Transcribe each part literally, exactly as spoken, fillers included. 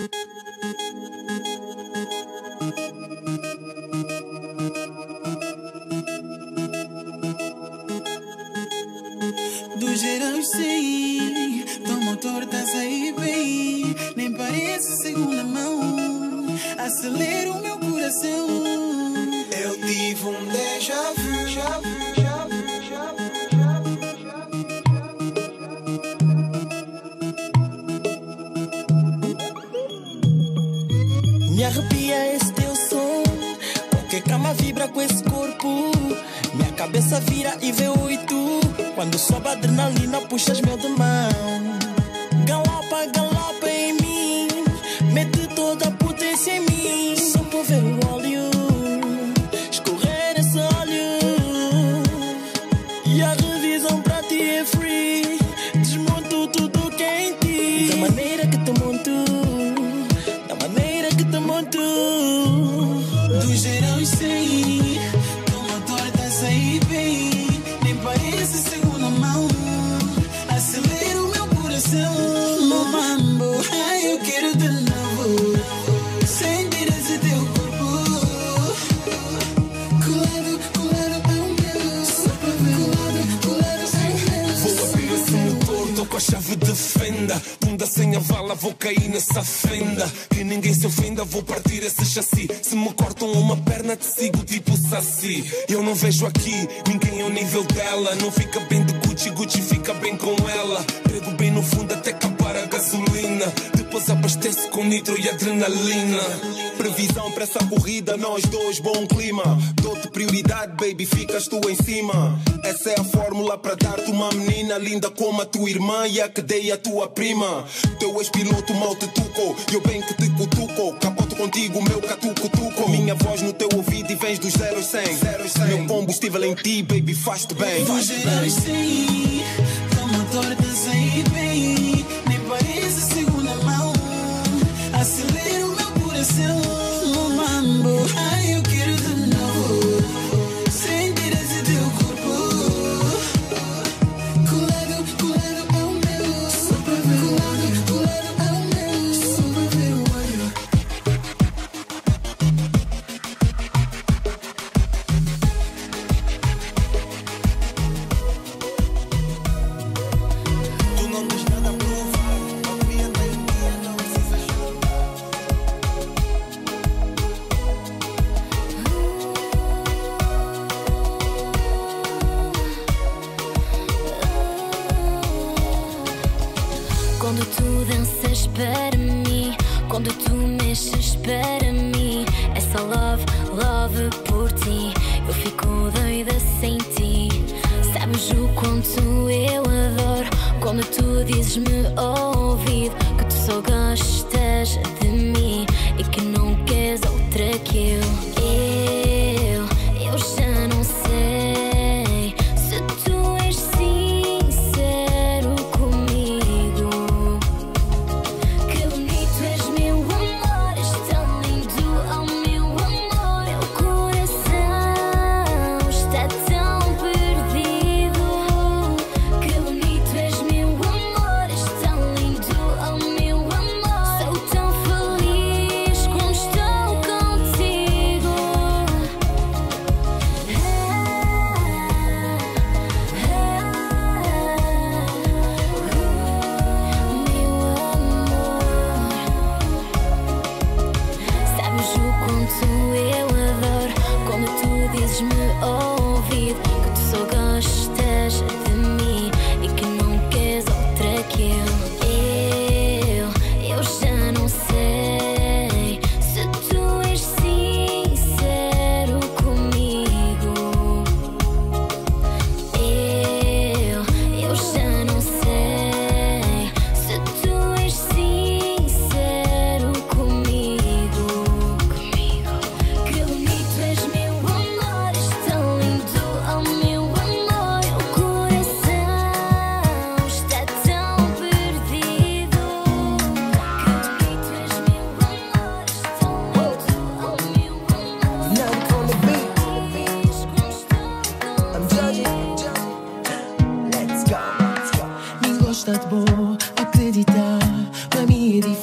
Do jeito eu sei, tua motor tá a sair bem. Nem parece segunda mão, acelera o meu coração. Eu tive um déjà vu, já vu, já vu, já vu, já vu. Me arrepia esse teu som, qualquer cama vibra com esse corpo. Minha cabeça vira e vê oito. Quando sobe a adrenalina, puxas meu de mão. Galopa, galopa em mim, mete toda a potência em mim. Só para ver o óleo escorrer esse óleo. E a revisão pra ti é free. Desmonto tudo que é em ti. Da maneira que te monto, da maneira que te monto. Do geral eu sei, tua motor tá a sair bem. Nem parece segunda mão, acelera o meu coração. No mambo, ai eu quero de novo sentir esse teu corpo colado, colado ao meu. Só pra ver, colado, colado ao meu. Vou abrir esse motor, tô com a chave de fenda. Bunda sem a vala, vou cair nessa fenda. Que ninguém se ofenda, vou partir esse chassi. Se me cortam uma perna, te sigo tipo saci. Eu não vejo aqui ninguém ao nível dela. Não fica bem de Gucci, Gucci fica bem com ela. Prego bem no fundo até acabar a gasolina. Depois abastece com nitro e adrenalina. Previsão para essa corrida, nós dois, bom clima. Dou-te prioridade, baby, ficas tu em cima. Essa é a fórmula para dar-te uma menina linda como a tua irmã e a que dei a tua prima. Teu ex-piloto mal te tuco, eu bem que te cutuco. Capoto contigo, meu catuco-tuco. Minha voz no teu ouvido e vens dos zero a cem. Meu combustível em ti, baby, faz-te bem. Do jeito eu sei, tua motor tá a sair bem. Nem parece segunda mão, acelera o meu coração. No mambo, ai eu quero de novo sentir esse teu corpo colado, colado ao meu. Só pra ver, colado, colado ao meu. Só pra ver o olho.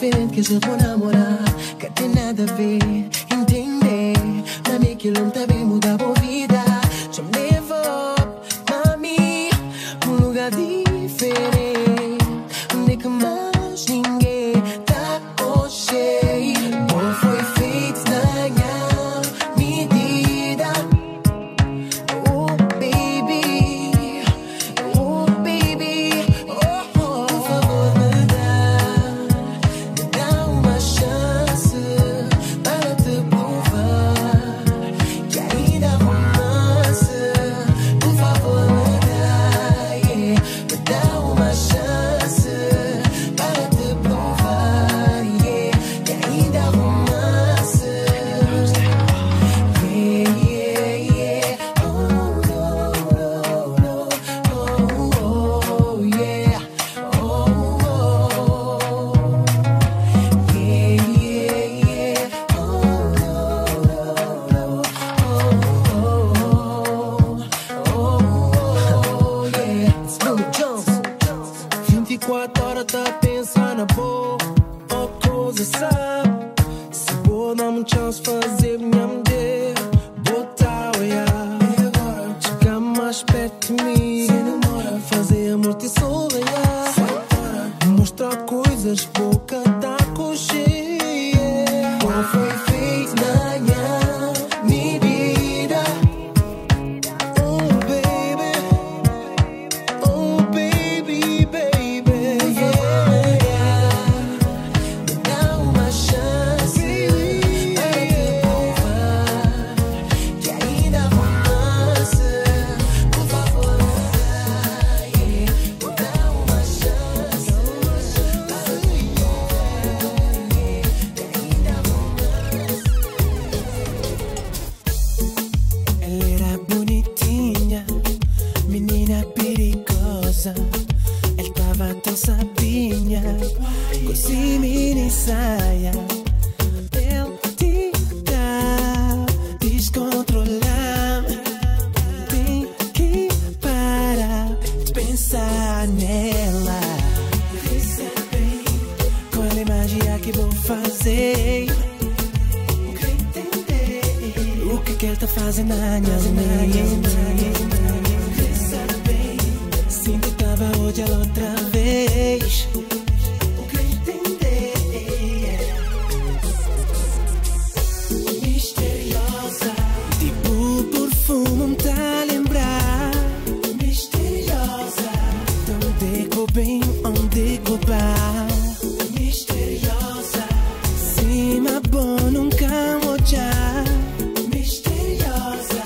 diferente que a gente vou namorar. Que tem nada a ver, entender. Pra mim que não tá bem mudar a vida. Já me levou, mami, um lugar diferente. Onde que mais ninguém tá hoje. Ou foi feito na minha medida. Oh baby, oh baby, oh, oh. Por favor me dá, me dá uma chance para te provar que ainda há romance. Por favor me dá, yeah, me dá uma chance para te provar, yeah, que ainda há romance. Yeah, yeah, yeah. Oh, no, no, no. Oh, oh, yeah. Oh, oh. Yeah, yeah, yeah. Oh, no, no, no. Oh, oh, oh, yeah. It's Lil Jones. vinte e quatro horas tá pensando na boa, oh, coisa sabe. Se vou dar um chance fazer minha mulher, botar o olhar. Chegar mais perto de mim, fazer amor te sonhar. Mostrar coisas, boca tá coxinha. Qual foi feito na minha medida. Oh baby, oh baby, baby, yeah. Me dá uma chance para te provar que ainda há romance. Por favor, me dá, yeah, me dá uma chance para te provar, yeah, que ainda há romance. Ela era bonitinha, menina perigosa. Ela tava tão sabinha, com esse mini saia. Ele te dá descontrolar. Tem que parar de pensar nela. Qual é a magia que vou fazer? O que que ele tá fazendo na minha mente? Sinto que tava hoje ela outra vez. O que entender? Misteriosa, tipo perfume me tá a lembrar. Misteriosa, tão deco bem onde cobar. Misteriosa, cima bom nunca olhar. Misteriosa,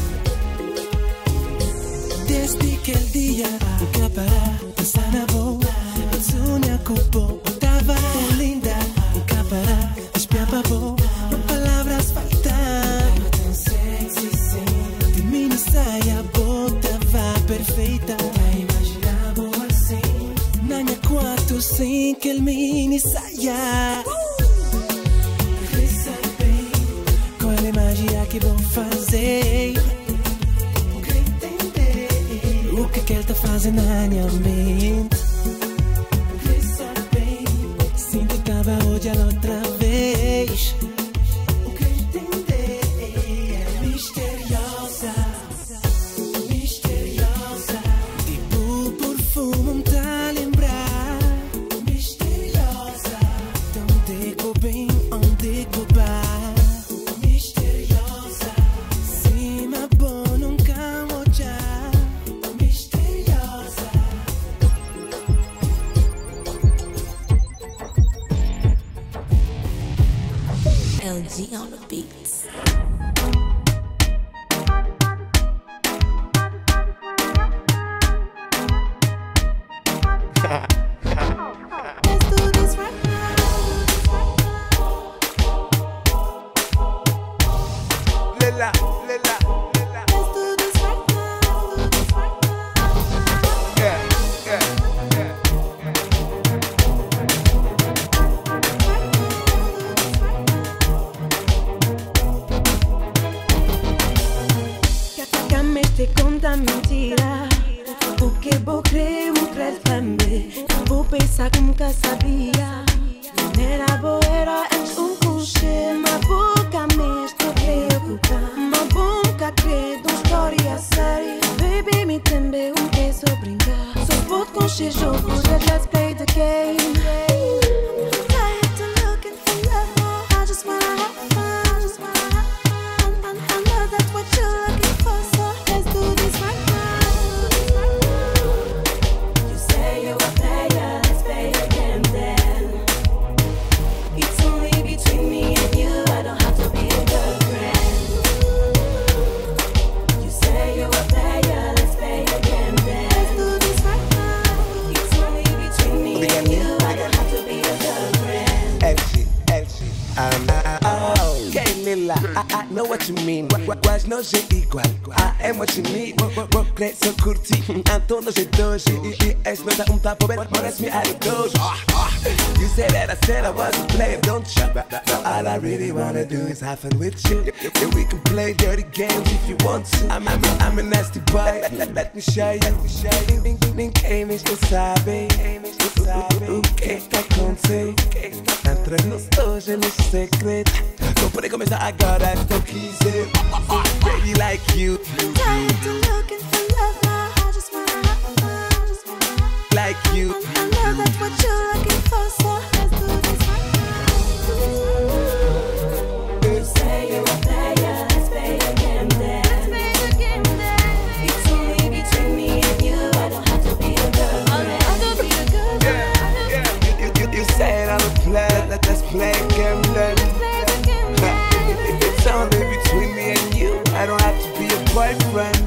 desde aquele dia nunca parar pensar na boa. Eu sonhava com o povo, tava linda. Nunca parar espiar pra boa. Não palavras faltam. Tão sexy sim. De mini saia bota vá perfeita. Tá imaginado assim. Na minha quarto sem aquele mini saia. Qual é a magia que vou fazer? O que que ele tá fazendo na minha mente? Sinto que tava hoje ela outra vez. O que entender? Misteriosa, misteriosa, tipo perfume me tá a lembrar. Misteriosa, tão deco bem onde cobar. Misteriosa, cima bom nunca olhar. Misteriosa. L G on the beats. Let's do this right now. Lila, Lila, Lila. Let's do this right now. Yeah, yeah, yeah. Te conta mentira. O que vou crer, vou crer também. Vou pensar que nunca sabia. Era boera antes um concher. Uma boca mesmo preocupar. Uma boca credo, uma história séria. Baby, me também um que só brincar. Só pode concher jogo, let's play the game. I'm tired of looking for love now. I just wanna have fun. I just wanna have fun. I, I know that's what you're looking for, so let's do this right now. You say you're a player, let's play again then. It's only between me and you, I don't have to be a girlfriend. You say you're a player, let's play again then. Let's do this right now. It's only between me and you, I don't have to be a girlfriend. Elsie, Elsie, um, oh, okay, Lila, I, I know what you mean. Quase não sei igual, I am what you need. Vou crer, só curti, então não sei dois. E esse não dá um tapa, parece-me dois. You said that I said I was a player, don't you? All I really wanna do is have fun with you. And we can play dirty games if you want to. I'm, I'm, I'm a nasty boy, let, let me show you. Ninguém me sabe o que está acontecendo entre nós hoje nesse segredo. Não pode começar agora, não quiser. Baby like you. I'm tired of looking for love now. I just wanna have fun. I just wanna have fun. Like you. I know that's what you're looking for, so let's do this right now. You say you're a player, let's play again then. Let's play again then. It's only between me and you, I don't have to be a girl. I don't have to be a girl. Yeah, yeah. You, you, you said I'm a player, let us play again then. Let's play again then. It's only between me and you, I don't have to be a boyfriend.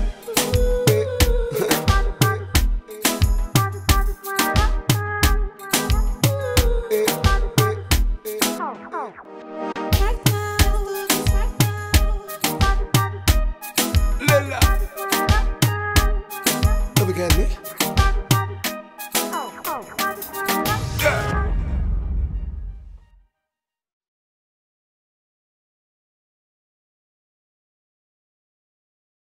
Oh, oh.